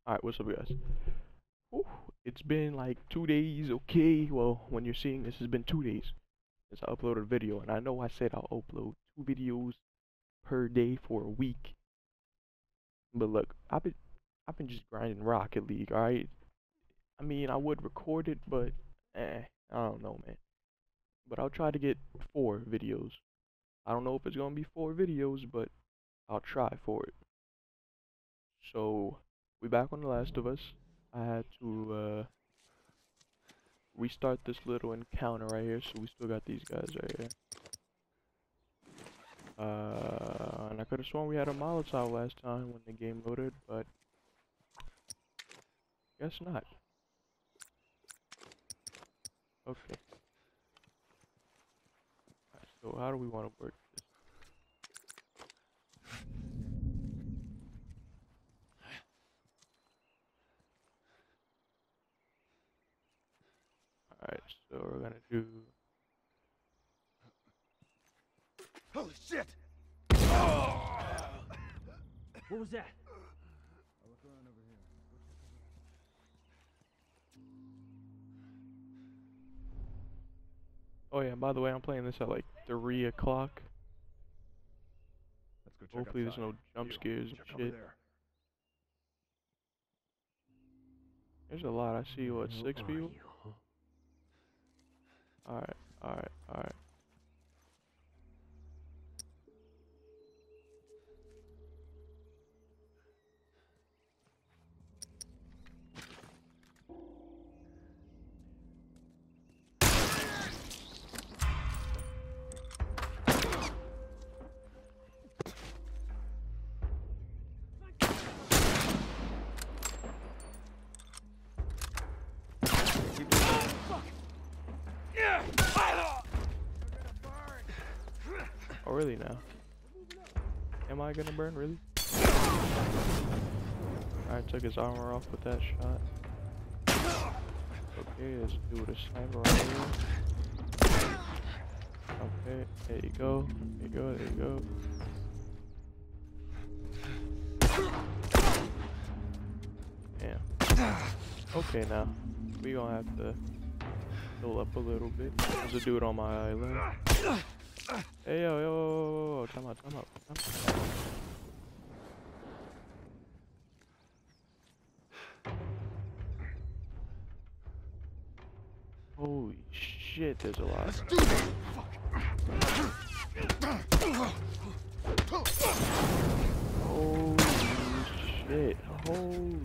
Alright, what's up, guys? Whew, it's been like 2 days, okay? Well, when you're seeing this, it's been 2 days since I uploaded a video, and I know I said I'll upload 2 videos per day for a week. But look, I've been just grinding Rocket League, alright? I mean, I would record it, but I don't know, man. But I'll try to get 4 videos. I don't know if it's gonna be 4 videos, but I'll try for it. So, we back on The Last of Us. I had to restart this little encounter right here, so we still got these guys right here. And I could have sworn we had a Molotov last time when the game loaded, but guess not. Okay. Alright, so how do we want to work this? Alright, so we're gonna do... Holy shit! What was that? I'll look around over here. Oh yeah, and by the way, I'm playing this at like 3 o'clock. Let's go check Hopefully there's outside. no jump You, scares and check over shit. there. There's a lot. I see, what, Who 6 are people? you? Alright, alright, alright. Oh, really now? Am I gonna burn, really? I took his armor off with that shot. Okay, let's do the sniper right here. Okay, there you go. There you go, there you go. Damn. Okay, now. We gonna have to fill up a little bit. There's a dude on my island. Hey, yo, time out. Holy shit, there's a lot. Let's do this! Holy shit, holy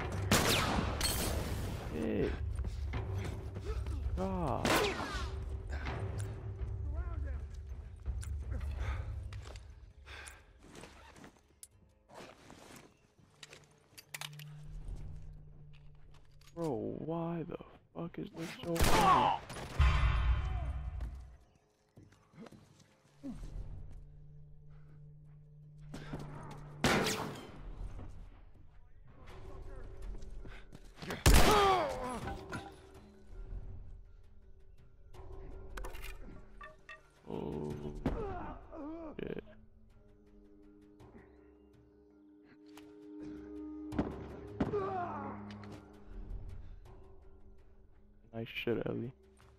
shit. God. Bro, why the fuck is this so hard? Oh, shit. Nice shit, Ellie.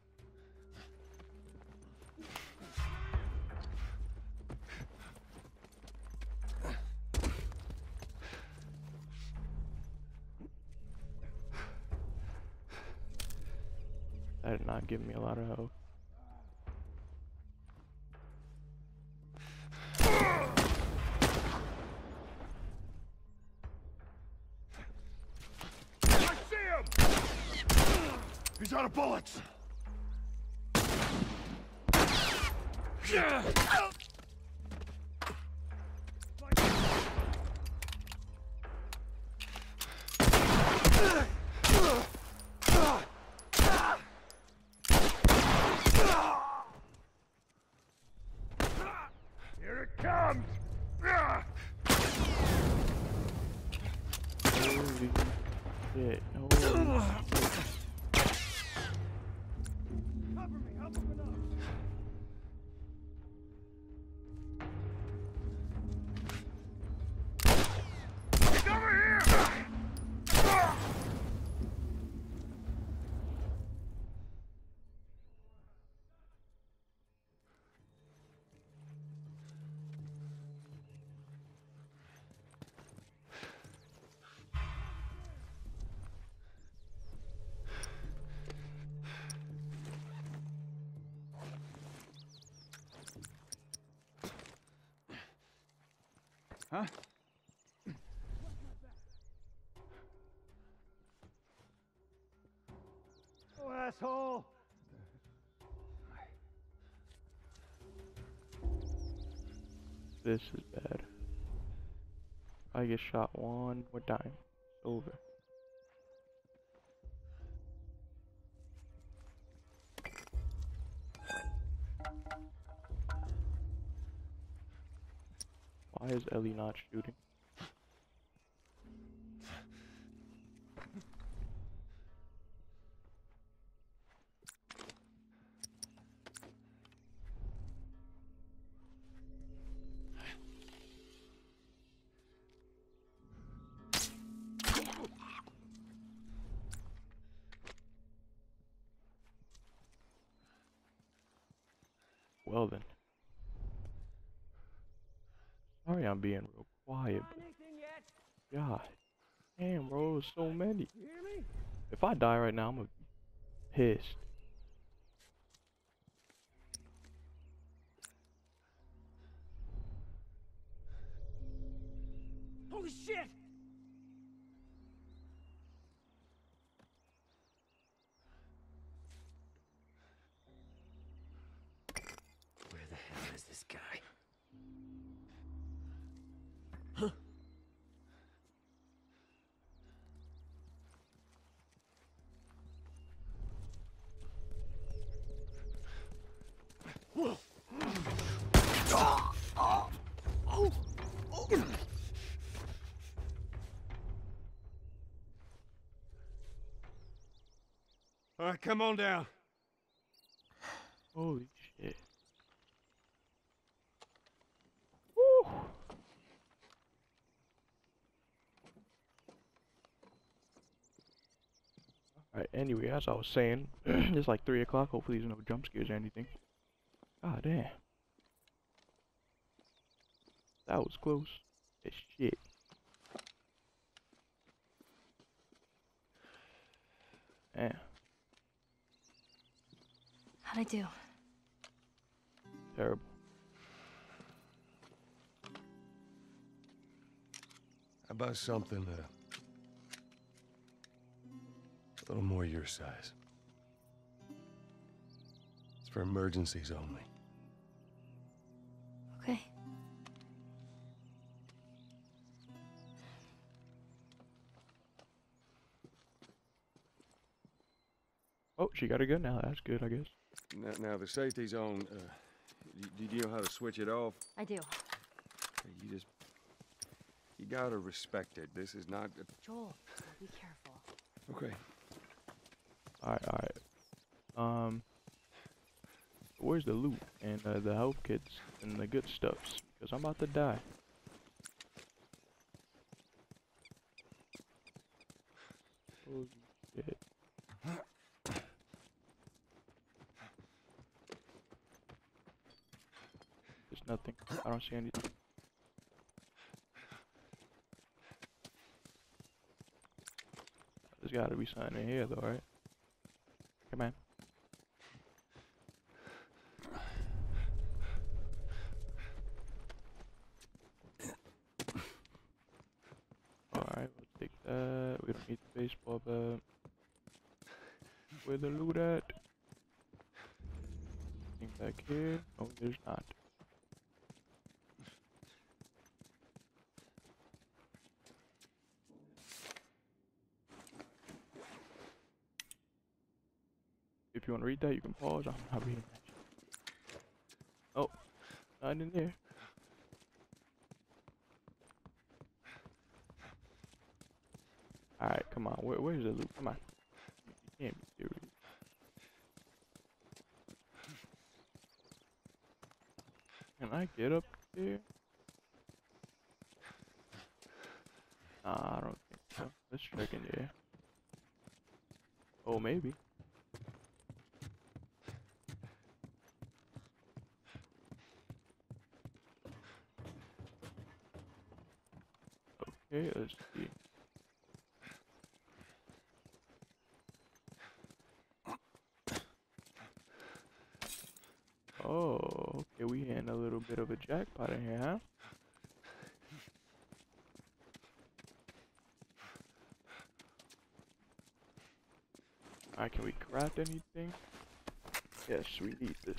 That did not give me a lot of health. I see him! He's out of bullets! Here it comes! Holy shit. Holy shit. Cover me, help him enough! He's over here! Huh? Oh, asshole! This is bad. I get shot one more time. It's over. Why is Ellie not shooting? Well then. Sorry I'm being real quiet, but God damn, bro, there's so many. If I die right now, I'm gonna be pissed. Holy shit! Where the hell is this guy? All right, come on down. Holy shit. Woo! Alright, anyway, as I was saying, it's like 3 o'clock. Hopefully there's no jump scares or anything. God damn. That was close as shit. Damn. How'd I do? Terrible. How about something a little more your size? It's for emergencies only. Okay. Oh, she got a gun now. That's good, I guess. Now the safety zone, do you know how to switch it off? I do. You gotta respect it. This is not Joel, be careful. okay. Alright. Where's the loot and the health kits and the good stuffs? Because I'm about to die. Holy shit. There's nothing. I don't see anything. There's gotta be something in here though, right? Come on. Alright, we'll take that. We don't need the baseball bat. Where the loot at? Anything back here? Oh, there's not. If you want to read that, you can pause. I'm not reading that shit. Oh, not in there. Alright, come on. Where's the loot? Come on. You can't be serious. Can I get up there? Nah, I don't think so. Let's check in there. Oh, maybe. Okay, let's see. Oh, okay, we hitting a little bit of a jackpot in here, huh? Alright, can we craft anything? Yes, we need this.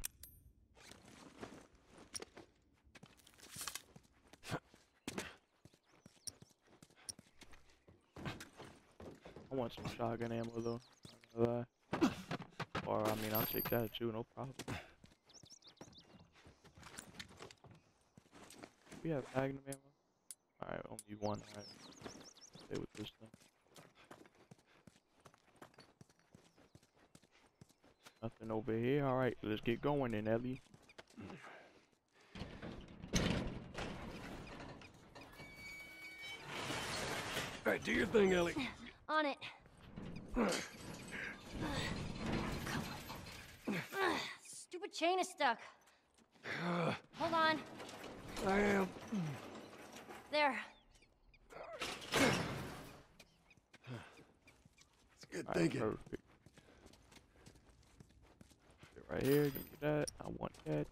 I want some shotgun ammo though. Not gonna lie. Or I mean, I'll take that too, no problem. We have magnum ammo. Alright, only one. Alright, stay with this thing. Nothing over here. Alright, let's get going then, Ellie. Alright, do your thing, Ellie. On it. Stupid chain is stuck. Hold on. I am. There. It's good Alright, thinking. perfect. Sit right here, give me that. I want that.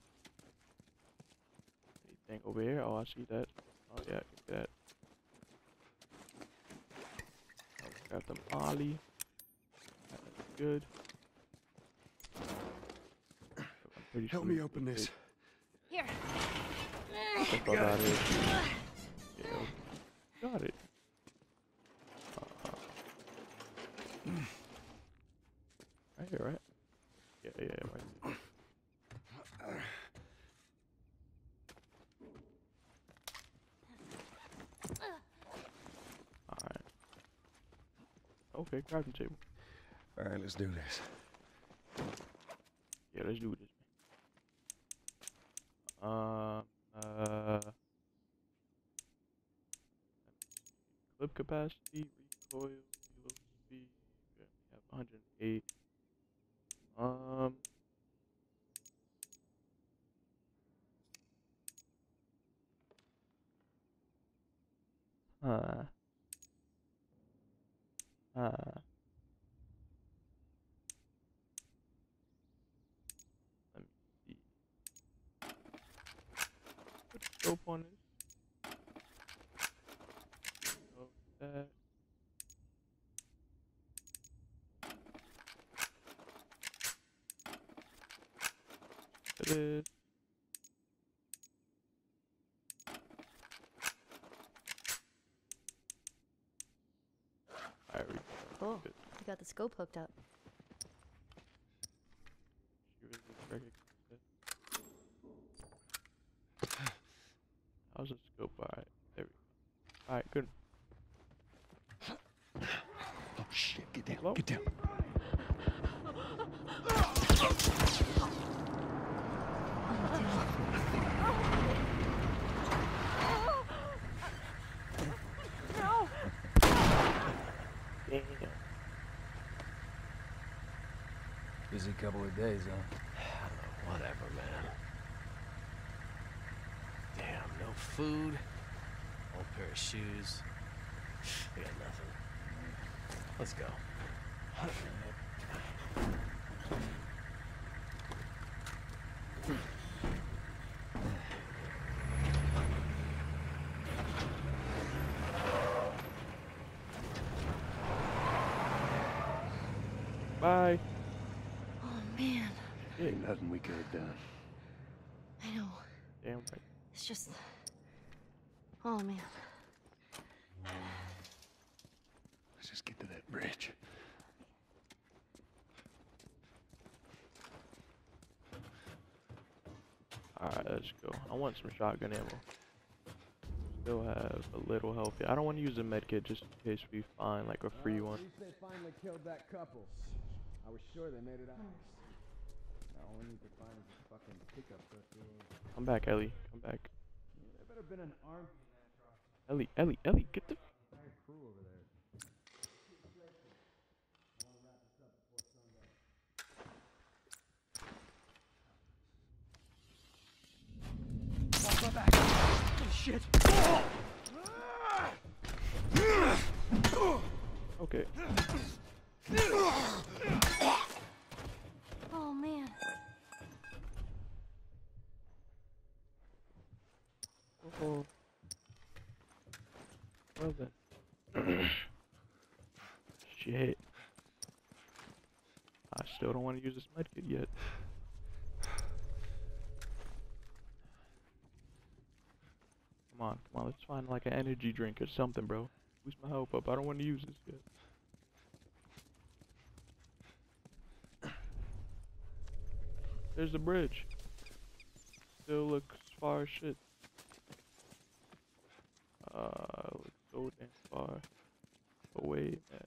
Anything over here? Oh, I see that. Oh yeah, give me that. I'll grab the molly. That's good. I'm pretty Help sure me we open can this. take Here. the fuck out of here. Yeah, got it. Right here, right? Yeah, right there. Alright. Okay, crafting table. Alright, let's do this. Yeah, let's do this. Clip capacity, recoil, reload speed. We have 108. Huh. Let me see. Put scope on this. Oh, that. It is. Alright, we Cool. good. You got the scope hooked up. She was just recognized it. How's the scope? Alright, there we go. Alright, good. Oh shit, get down, Hello? get down. Damn. Busy couple of days, huh? Whatever, man. Damn, no food, old pair of shoes. I got nothing. Let's go. Bye. Oh man. Ain't nothing we could have done. I know. Damn right. It's just. Oh man. Let's just get to that bridge. Alright, let's go. I want some shotgun ammo. Still have a little health. I don't want to use a medkit just in case we find like a free one. At least they finally killed that couple. I was sure they made it out. Now all we need to find is a fucking pickup truck. Come back, Ellie. Come back. There better been an armed Ellie, get the. crew over there. Watch my back. Oh, shit. Okay. Oh man. Oh. Well then. Shit. still don't want to use this medkit yet. Come on, let's find like an energy drink or something, bro. Boost my health up. I don't want to use this yet. There's the bridge. Still looks far as shit. Looks so damn far away, man.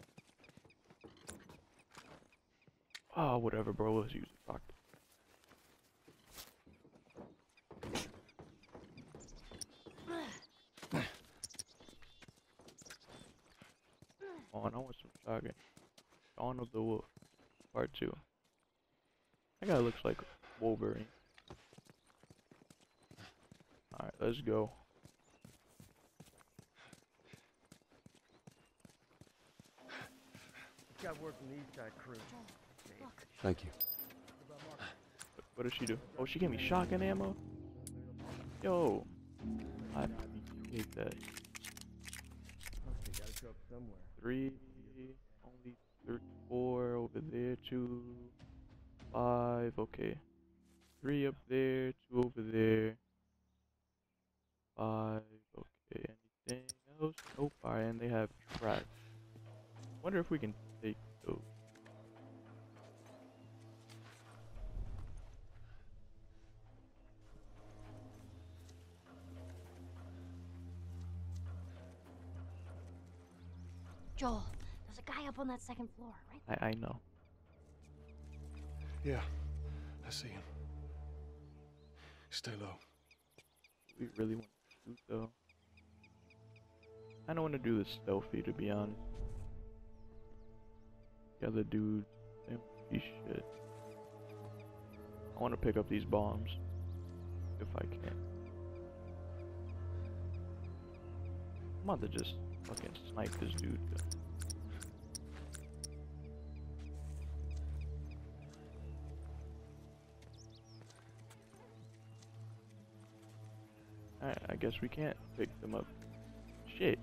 Oh, whatever, bro. Let's use it. Fuck. On, I want some shotgun. Dawn of the Wolf, Part 2. That guy looks like Wolverine. Alright, let's go. Got work from the East Side crew. Look. Thank you. What does she do? Oh, she gave me shotgun ammo? Yo. I hate that. Okay, gotta show up somewhere. 3, only 4 over there, 2, 5, okay. 3 up there, 2 over there. 5, okay. Anything else? Nope. Alright, and they have tracks. Wonder if we can take those. Joel, there's a guy up on that second floor, right? I know. Yeah, I see him. Stay low. We really want to shoot though. I don't want to do this stealthy, to be honest. The other dude, they won't be shit. I want to pick up these bombs if I can. I'm about to just fucking snipe this dude. Alright, I guess we can't pick them up. Shit.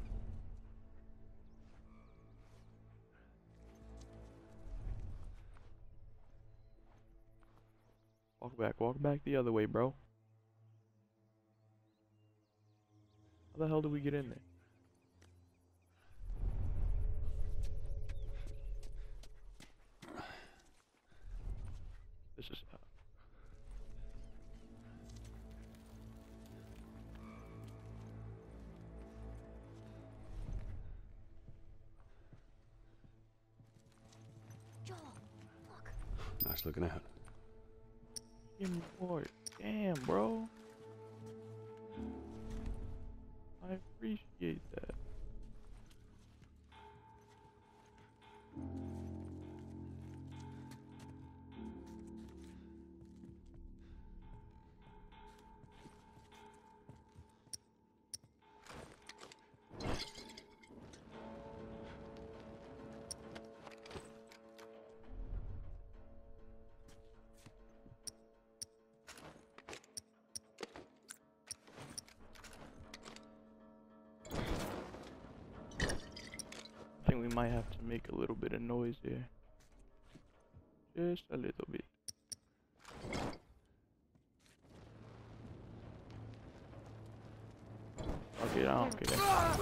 Walk back the other way, bro. How the hell do we get in there? This is Joel, look. Nice looking out. give me more. Damn, bro. I appreciate that. I think we might have to make a little bit of noise here. Just a little bit. Okay, I don't care.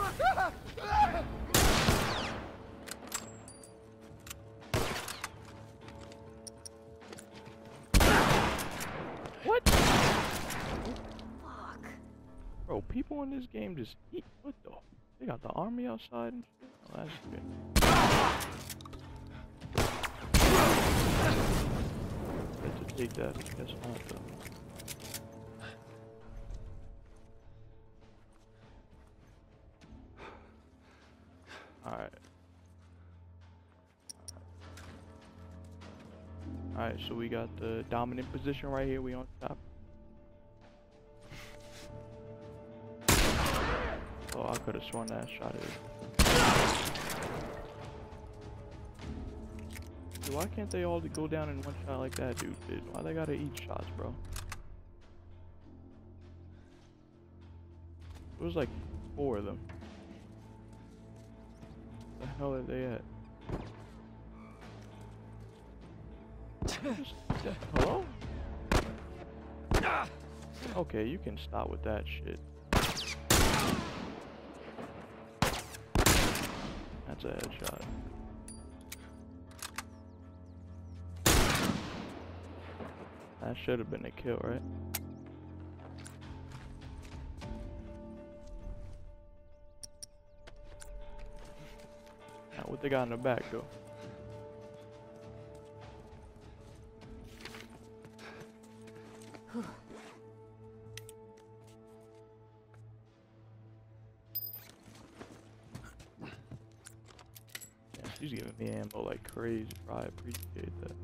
What? Fuck. Bro, people in this game just eat. What the? They got the army outside and shit. Oh, that's good. Let's just take that. Guess not though. Alright. Alright, so we got the dominant position right here. We on top. Oh, I could have sworn that shot it. Dude, why can't they all go down in one shot like that, dude? Why they gotta eat shots, bro? It was like 4 of them. Where the hell are they at? Hello? Okay, you can stop with that shit. That's a headshot. That should have been a kill, right? Now, what they got in the back, though? Yeah, she's giving me ammo like crazy, bro. I appreciate that.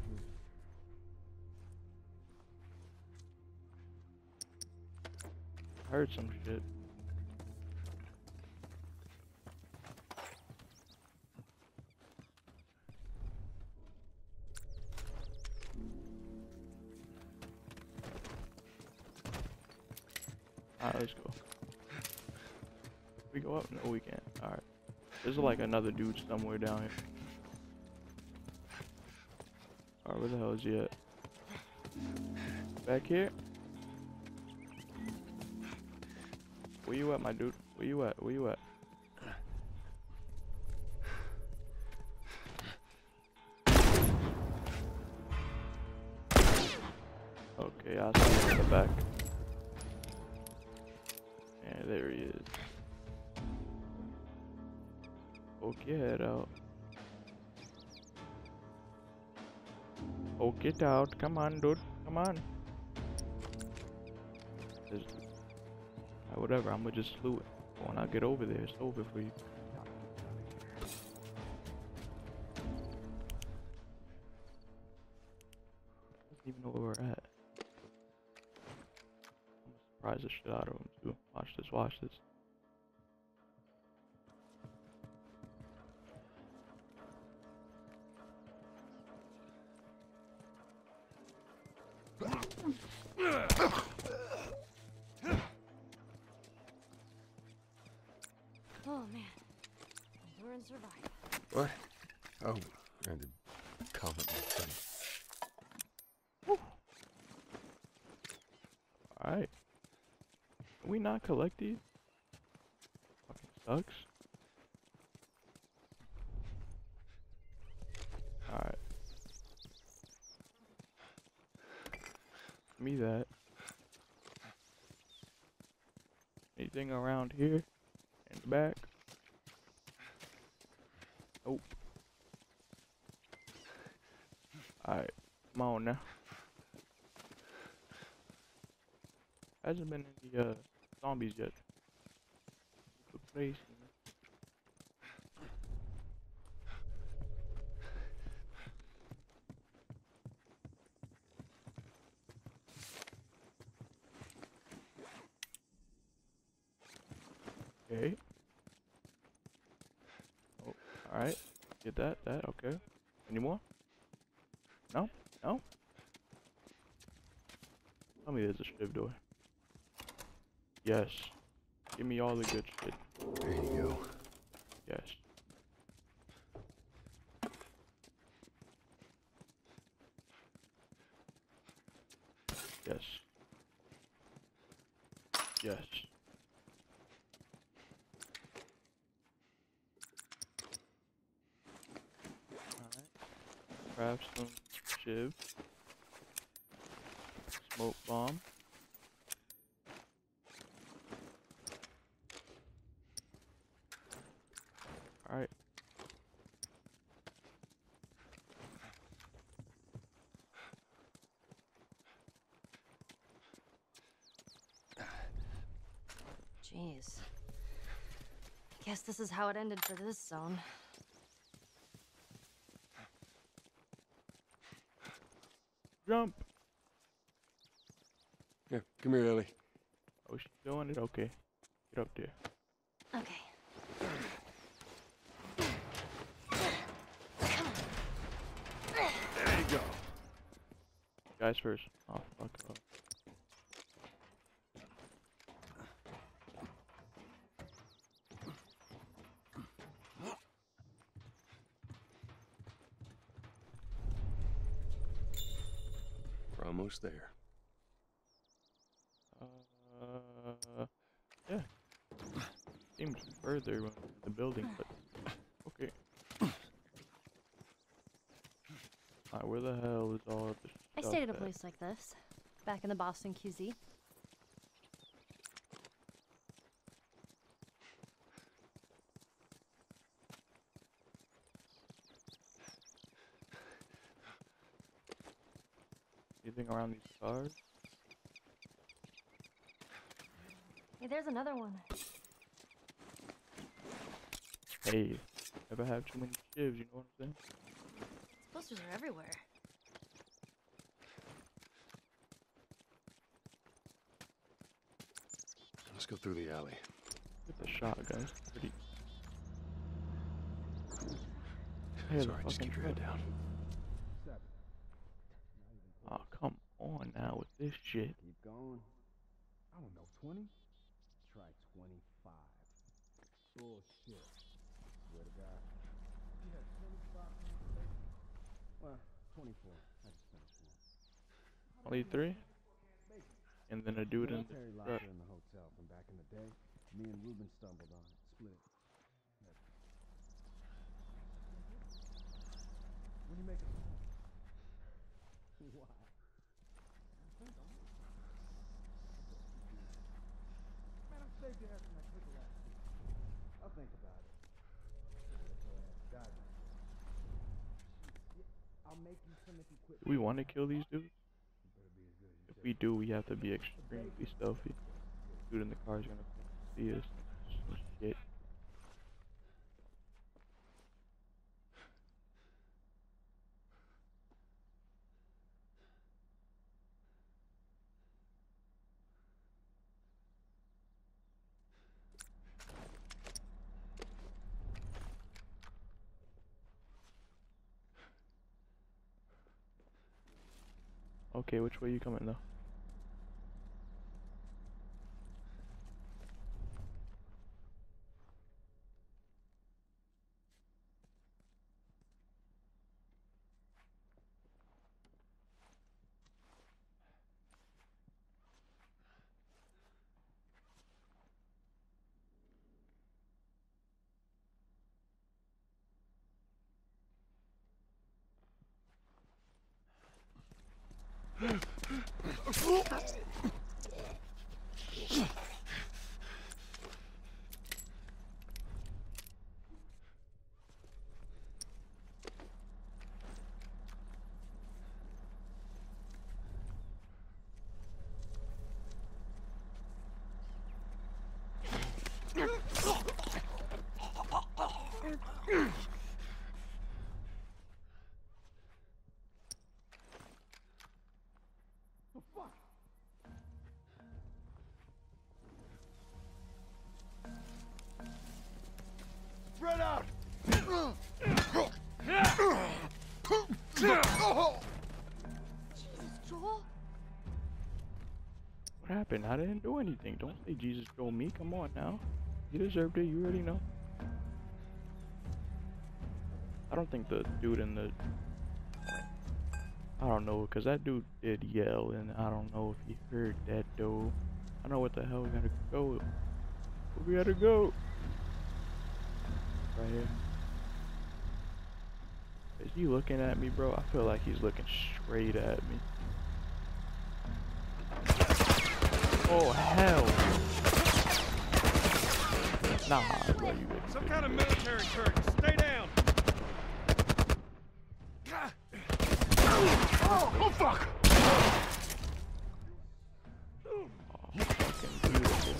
I heard some shit. Alright, let's go. We go up? No, we can't. Alright. There's like another dude somewhere down here. Alright, where the hell is he at? Back here? Where you at, my dude? Where you at? Where you at? Okay, I see him in the back. Yeah, there he is. Poke your head out. Poke it out. Come on, dude. Come on. Whatever, I'm gonna just slew it. When I get over there, it's over for you. I don't even know where we're at. I'm gonna surprise the shit out of him too. Watch this, watch this. Oh man, endure and survive. What? Oh, and the comment thing. Alright. Can we not collect these? Fucking sucks. Alright. Give me that. Anything around here? In the back? Nope. Alright. Come on now. Hasn't been any zombies yet. Good place. Okay. Oh, alright. Get that, okay. Any more? No? No? Tell me there's a shiv door. Yes. Give me all the good shit. There you go. Yes. Yes. Yes. Alright. Grab some shiv. Smoke bomb. Alright. Jeez. Guess this is how it ended for this zone. Jump! Yeah, come here, Ellie. Oh, she's doing it? Okay. Get up there. Okay. There you go. Guys first. Oh, fuck up. almost there. Yeah. Seems further when the building, but okay. Alright, where the hell is all of this I stuff stayed at a at? place like this, back in the Boston QZ. Anything around these cars? Hey, there's another one. Hey, never have too many shivs, you know what I'm saying? These posters are everywhere. Let's go through the alley. Get the shotgun. It's pretty. Hey, It's the alright, just fucking keep your head truck. down. 7. Oh, come on now with this shit. Keep going. I don't know, 20? Try 25. Bullshit. Swear to God. You had 25 minutes. Well, 24. I just finished one. Only 3? And then a dude in Military the locker truck. in the hotel from back in the day. Me and Ruben stumbled on it. Split it. When you make it home? Why? Man, I saved your ass from that pickle last week. I'll think about it. Let your ass die. Yeah, I'll make you some if you quit. Do we want to kill these dudes? You better be as good as you If say. we do, we have to be extremely stealthy. Dude in the car is gonna see us. Some shit. Okay, which way you coming though? Spread out! Jesus, Joel. What happened? I didn't do anything. Don't say Jesus Joel me. Come on now. You deserved it. You already know. I don't think the dude in the... I don't know, because that dude did yell, and I don't know if he heard that, though. I know what the hell we gotta go. Where we gotta go? Right here. Is he looking at me, bro? I feel like he's looking straight at me. Oh, hell. Nah, bro, you wouldn't. Some kind of military church. Stay down! Oh, fuck! Oh, fucking beautiful.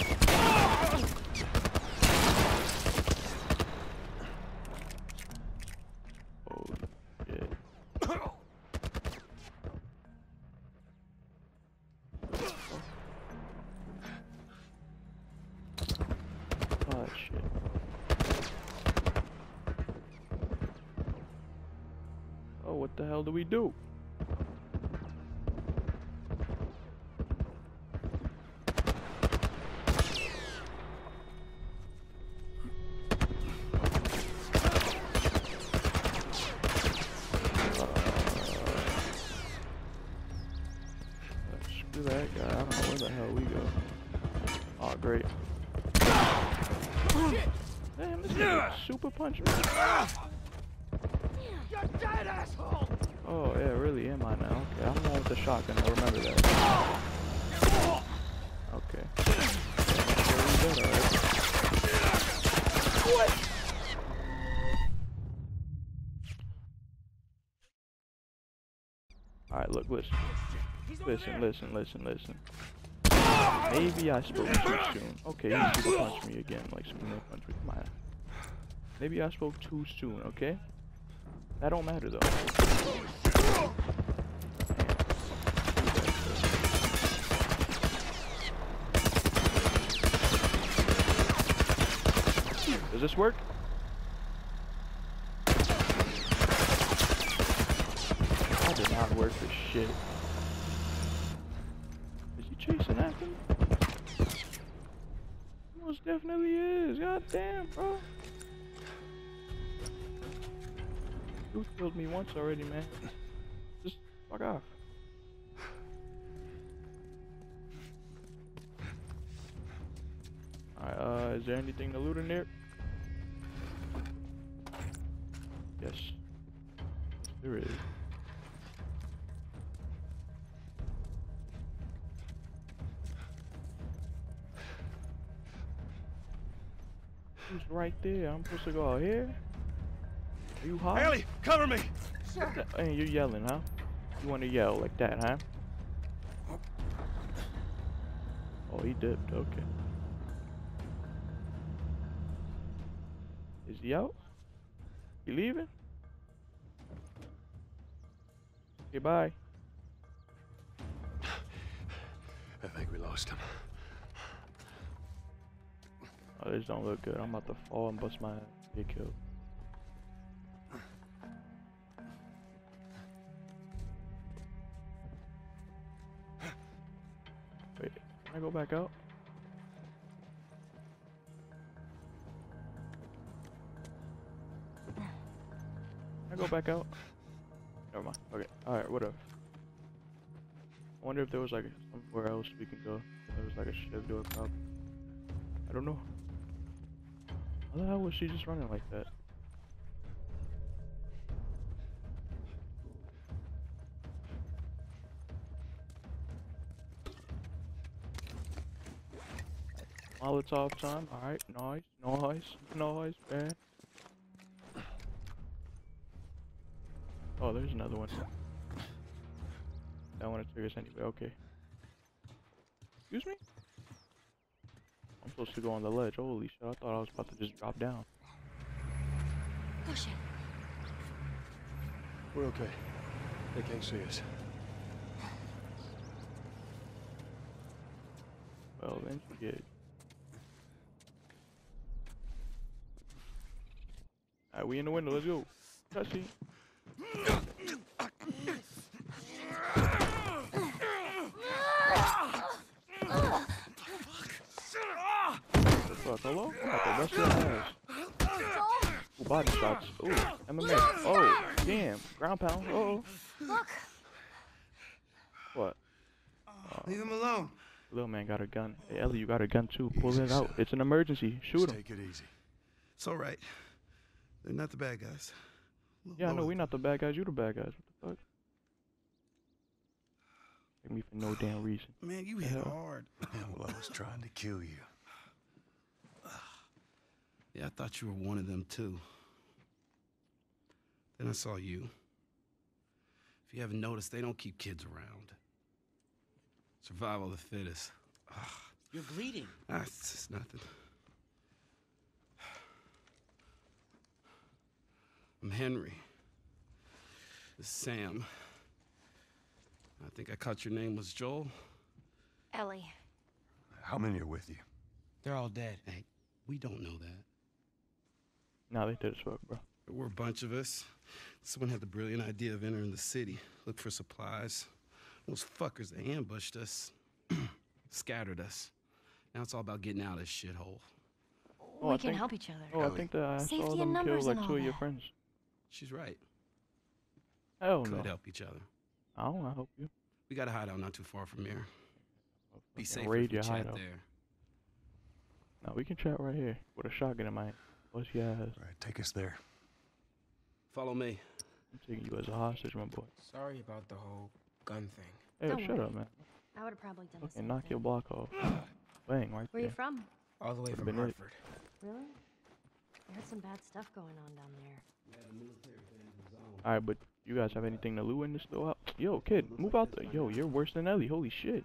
Oh, shit. Oh, shit. Oh, what the hell do we do? great. Damn, this nigga super punch me. You're dead, asshole! Oh, yeah, really am I now? Okay, I'm the one with the shotgun. I remember that. Okay. Alright. What? Alright, look, listen. Listen. Maybe I spoke too soon. Okay, he super punched me again, like Superman punched me. Come on. Maybe I spoke too soon, okay? That don't matter though. Does this work? That did not work for shit. Is he chasing after me? He most definitely is. God damn, bro. Dude killed me once already, man. Just fuck off. Alright, is there anything to loot in there? Yes. Yes, there is. Who's right there? I'm supposed to go out here? Are you hot? Ellie, cover me! Sure. Hey, you're yelling, huh? You want to yell like that, huh? Oh, he dipped. Okay. Is he out? You leaving? Okay, bye. I think we lost him. Oh, this don't look good. I'm about to fall and bust my ass. Get killed. Wait, can I go back out? Can I go back out? Never mind. Okay. Alright, whatever. I wonder if there was like somewhere else we can go. There was like a shiv door probably. I don't know. How the hell was she just running like that? Molotov time. Alright, nice, man. Oh, there's another one. I want to trigger us anyway. Okay. Excuse me? I'm supposed to go on the ledge. Holy shit, I thought I was about to just drop down. Push it. We're okay. They can't see us. Well, then you get. Alright, we in the window. Let's go. Cutscene. Fuck, hello? I'm about to bust your ass. Ooh, body shots. Ooh, MMA. Oh, damn. Ground pound. Uh-oh. Look. What? Leave him alone. Little man got a gun. Hey, Ellie, you got a gun too. Pull it out. It's an emergency. Shoot him. Take it easy. It's all right. They're not the bad guys. Yeah, I know. We not the bad guys. You the bad guys. What the fuck? Take me for no damn reason. Man, you hit hard. Yeah, well, I was trying to kill you. Yeah, I thought you were one of them too. Then I saw you. If you haven't noticed, they don't keep kids around. Survival of the fittest. You're bleeding. It's just nothing. I'm Henry. This is Sam. I think I caught your name was Joel. Ellie. How many are with you? They're all dead. Hey, we don't know that. Nah, they did as fuck, bro. There were a bunch of us. Someone had the brilliant idea of entering the city, look for supplies. Those fuckers, they ambushed us, scattered us. Now it's all about getting out of this shithole. Oh, We I can think- help each other. Oh, I think that I Safety saw in them kill numbers like and two all of your that. friends. She's right. Hell Could no. help each other. I don't want to help you. We got a hideout not too far from here. Be Fucking safe if raid we your chat hideout. there. Now we can chat right here with a shotgun in my hand. What's your ass? All right, take us there. Follow me. I'm taking you as a hostage, my boy. Sorry about the whole gun thing. Hey, Don't shut worry. up, man. I would have probably done the Okay, same knock thing. your block off. Bang, right Where you there. from? All the way Could've from been it. Hartford. Really? I heard some bad stuff going on down there. Alright, but you guys have anything to loot in this little house? Yo, kid, move out there. Yo, you're worse than Ellie. Holy shit.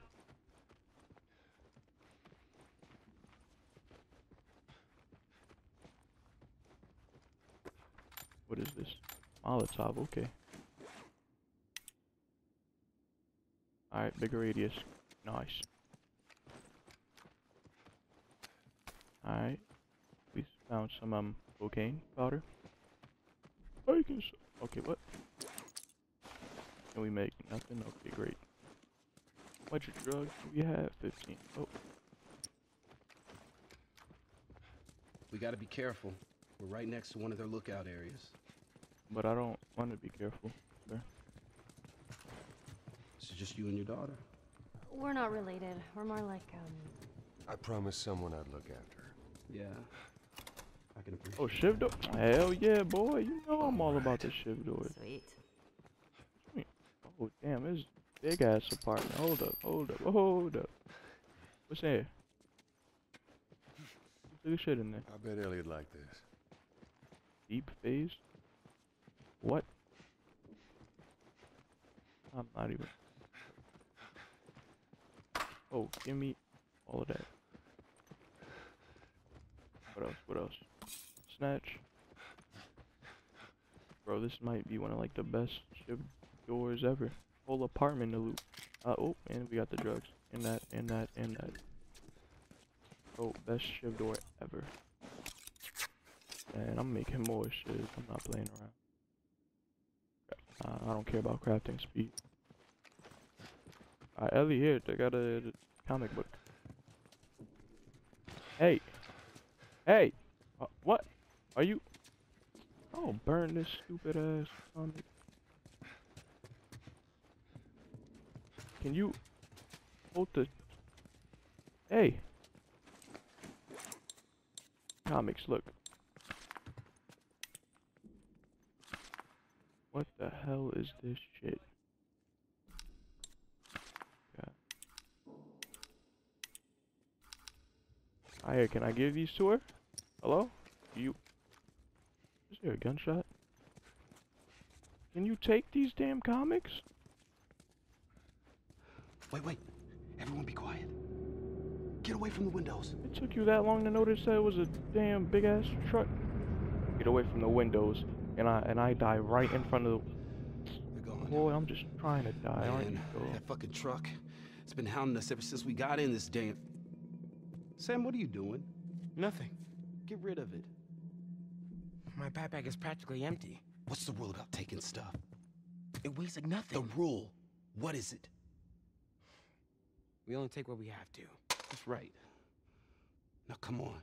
What is this? Molotov, okay. Alright, bigger radius. Nice. Alright. We found some cocaine powder. Bacon. Okay, what? Can we make nothing? Okay, great. How much drugs do we have? 15. Oh, We gotta be careful. We're right next to one of their lookout areas. but I don't want to be careful. Sir. This is just you and your daughter. We're not related. We're more like, I promised someone I'd look after her. Yeah. I can appreciate Oh, shiv door. Hell yeah, boy. You know I'm all about the shiv doors. sweet. Oh, damn, this big ass apartment. Hold up, hold up, hold up. What's there? Look at shit in there. I bet Ellie'd like this. Deep phase? What? I'm not even. Oh, give me all of that. What else? What else? Snatch. Bro, this might be one of like the best shiv doors ever. Whole apartment to loot. Oh, and we got the drugs. And that, and that, and that. Oh, best shiv door ever. And I'm making more shit. I'm not playing around. I don't care about crafting speed. Alright, Ellie, here. I got a comic book. Hey! Hey! What? Are you? Oh, burn this stupid ass comic. Can you hold the? Hey! Comics, look. What the hell is this shit? God. Hiya, can I give these to her? Hello? You? Is there a gunshot? Can you take these damn comics? Wait. Everyone be quiet. Get away from the windows. It took you that long to notice that it was a damn big ass truck. Get away from the windows, and I die right in front of the. They're gone. Boy, I'm just trying to die, aren't you? Man, Dog? that fucking truck. It's been hounding us ever since we got in this damn. Sam, what are you doing? Nothing. Get rid of it. My backpack is practically empty. What's the rule about taking stuff? It weighs like nothing. The rule. What is it? We only take what we have to. That's right. Now come on.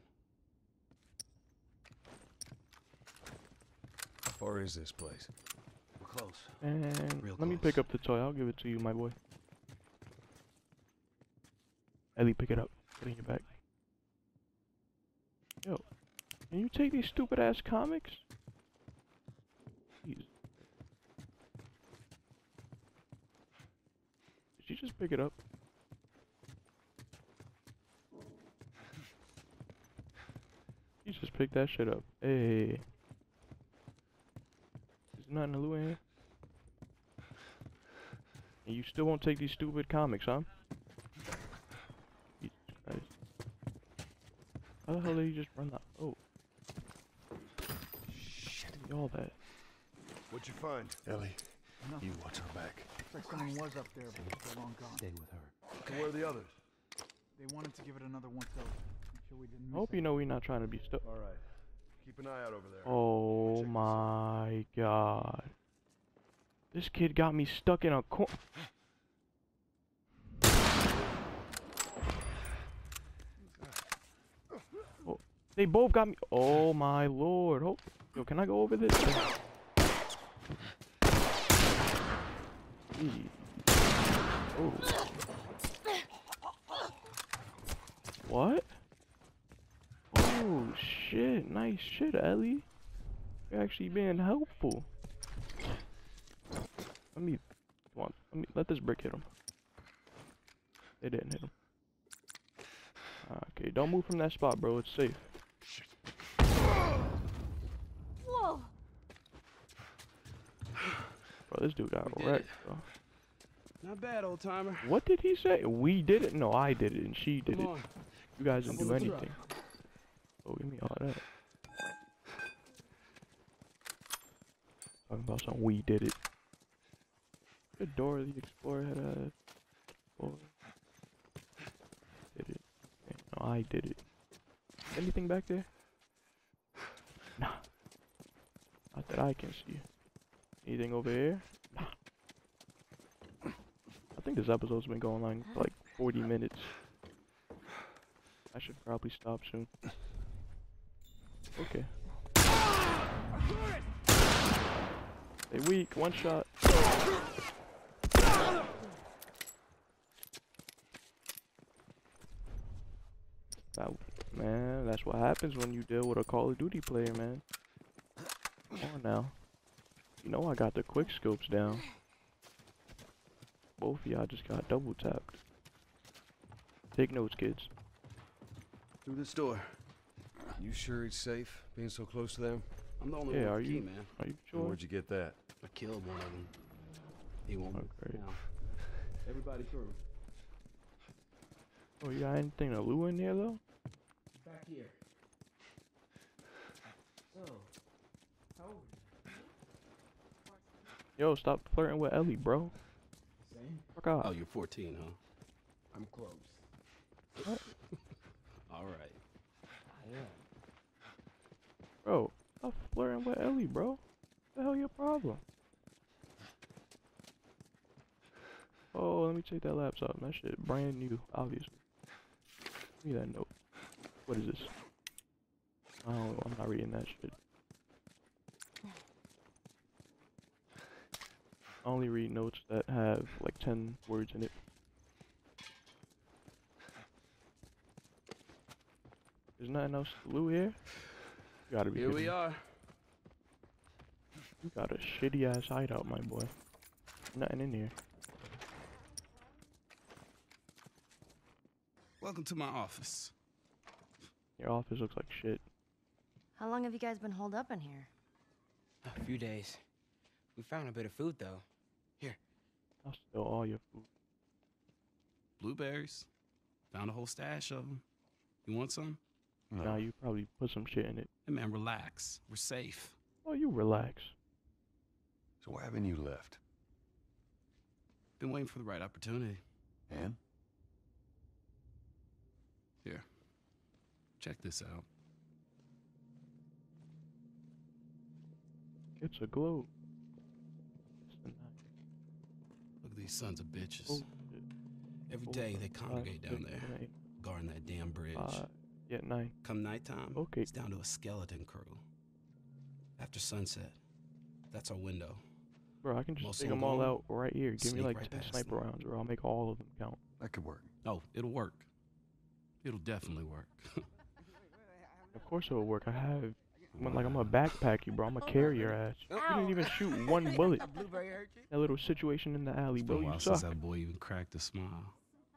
How far is this place? We're close. And Real let me close. pick up the toy. I'll give it to you, my boy. Ellie, pick it up. Put it in your bag. Yo, can you take these stupid ass comics? Jeez. Did she just pick it up? She just picked that shit up. Hey. There's nothing to loot in here. And you still won't take these stupid comics, huh? Jesus Christ. How the hell did you just run that? Oh. Shit. All that. What'd you find? Ellie, you watch her back. Looks like someone was up there, but they're long gone. Stay with her. Okay. Where are the others? They wanted to give it another once over. Make sure we didn't I miss hope you know we're not trying to be stuck. All right. Keep an eye out over there. Oh Check this my god. This kid got me stuck in a corner. Oh, they both got me. Oh my lord. Oh, yo, can I go over this? Jeez. Oh. What? Oh shit, nice shit, Ellie. You're actually being helpful. Come on, let this brick hit him. It didn't hit him. Okay, don't move from that spot, bro. It's safe. Whoa! Bro, this dude got wrecked, bro. Not bad, old timer. What did he say? We did it? No, I did it, and she did Come it. on. You guys didn't Jump do on the anything. Oh, give me all that. Talking about some we did it. Good Dora the Explorer had a... Did it. Okay, no, I did it. Anything back there? Nah. Not that I can see. Anything over here? Nah. I think this episode's been going on for like 40 minutes. I should probably stop soon. Okay. Stay weak, one shot. Man, that's what happens when you deal with a Call of Duty player, man. Come on now. You know I got the quick scopes down. Both of y'all just got double tapped. Take notes, kids. Through this door. You sure it's safe being so close to them? I'm the only Yeah, one are with the key, you? man. Are you sure? Where'd you get that? I killed one of them. He won't move Okay. now. Everybody through. Oh, you got anything to lure in there though? Back here. So, how old are you? Yo, stop flirting with Ellie, bro. Same? Fuck out. Oh, you're 14, huh? I'm close. What? All right. I am. Bro, stop flirting with Ellie, bro. What the hell your problem? Oh, let me take that laptop. That shit brand new, obviously. Give me that note. What is this? Oh, I'm not reading that shit. I only read notes that have like 10 words in it. There's nothing else to loot here? You gotta be Here kidding we me. are. You got a shitty ass hideout, my boy. Nothing in here. Welcome to my office. Your office looks like shit. How long have you guys been holed up in here? A few days. We found a bit of food, though. I'll steal all your food. Blueberries. Found a whole stash of them. You want some? No. Nah, you probably put some shit in it. Hey, man, relax. We're safe. Oh, you relax. So why haven't you left? Been waiting for the right opportunity. And? Here. Check this out. It's a globe. It's a night. Look at these sons of bitches. Oh, shit. Every 4, day they 5, congregate down 6, there, 7, 8, guarding that damn bridge. 5. Yeah, 9. Come nighttime, Okay. it's down to a skeleton crew. After sunset, that's our window. Bro, I can just Most take of them them all gone. out right here. Give me Sneak like right 10 past sniper them. rounds, or I'll make all of them count. That could work. Oh, it'll work. It'll definitely work. Of course it'll work. I have. I'm gonna backpack you, bro. I'm gonna carry your ass. You didn't even shoot one bullet. Blueberry hurt you? That little situation in the alley, It's bro. been a You while since suck. that boy even cracked a smile.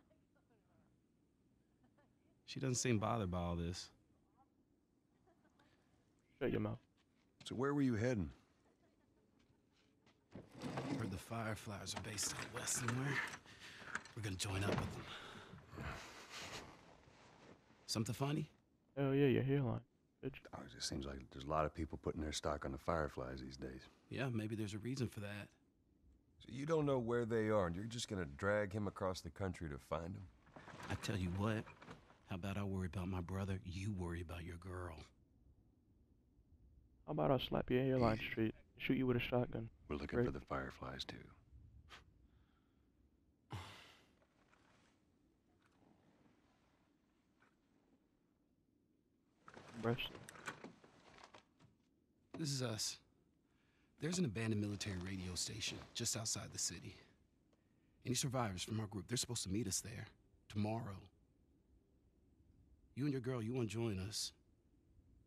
She doesn't seem bothered by all this. Shut your mouth. So where were you heading? Heard the Fireflies are based out west somewhere. We're gonna join up with them. Something funny? Hell yeah, your hairline. Bitch. Oh, it just seems like there's a lot of people putting their stock on the Fireflies these days. Yeah, maybe there's a reason for that. So you don't know where they are, and you're just gonna drag him across the country to find them? I tell you what, how about I worry about my brother, you worry about your girl. How about I slap your hairline straight, shoot you with a shotgun? We're looking Right. for the Fireflies, too. Breast. This is us. There's an abandoned military radio station just outside the city. Any survivors from our group, they're supposed to meet us there tomorrow. You and your girl, you want to join us?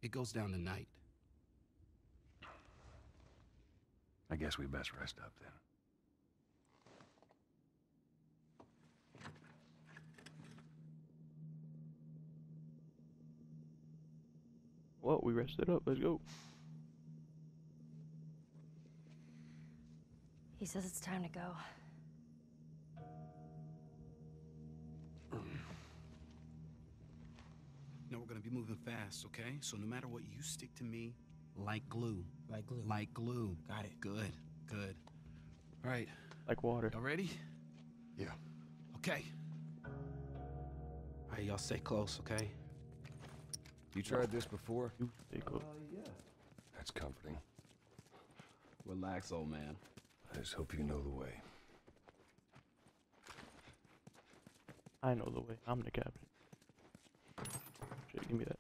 It goes down tonight. I guess we best rest up then. Well, we rested up. Let's go. He says it's time to go. No, we're gonna be moving fast, okay? So no matter what, you stick to me like glue. Like glue. Like glue. Got it. Good, good. All right, Like water. y'all ready? Yeah. Okay. All right, y'all stay close, okay? You tried this before? You stay close. Yeah. That's comforting. Relax, old man. I just hope you know the way. I know the way. I'm the captain. Shit, give me that.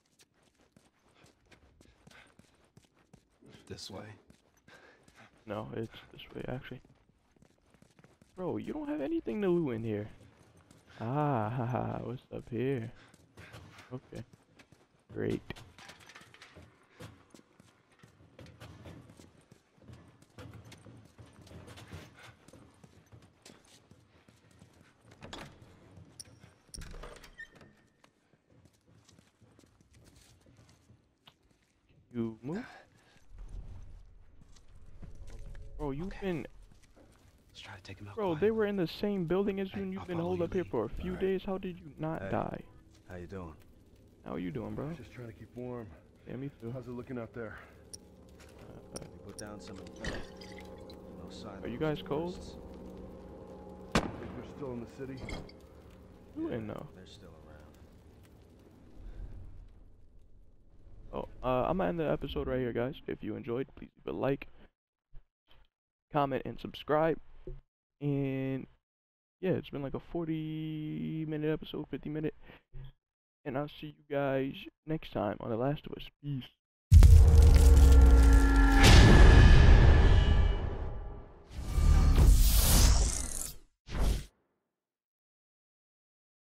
This way. No, it's this way, actually. Bro, you don't have anything to loot in here. Ah, haha, what's up here? Okay. Great. You move? Bro, you've been... Let's try to take him out. Bro, they were in the same building as you and you've I'll been follow holed you, up here Lee. for a few Alright. days. How did you not Hey. die? How you doing? How are you doing, bro? Just trying to keep warm. Yeah, me too. How's it looking out there? We put down some no sign. Are you guys cold? Think they're still in the city? You in though? They're still Oh, around. I'm gonna end the episode right here, guys. If you enjoyed, please leave a like, comment, and subscribe. And yeah, it's been like a 40-minute episode, 50-minute. And I'll see you guys next time on The Last of Us. Peace.